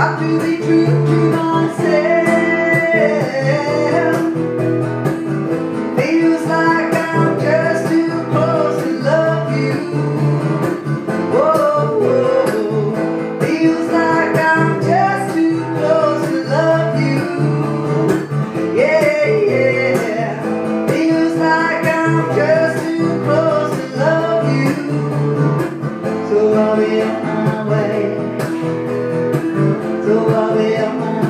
got to be true to myself. Feels like I'm just too close to love you. Whoa, whoa. Feels like I'm just too close to love you. Yeah, yeah. Feels like I'm just too close to love you. So I'll be on my way. So I'll be on my way.